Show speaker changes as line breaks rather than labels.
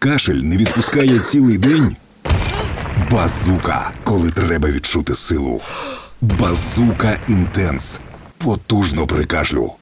кашель не відпускає цілий день? Базука, коли треба відчути силу. Базука Інтенс. Потужно при кашлю.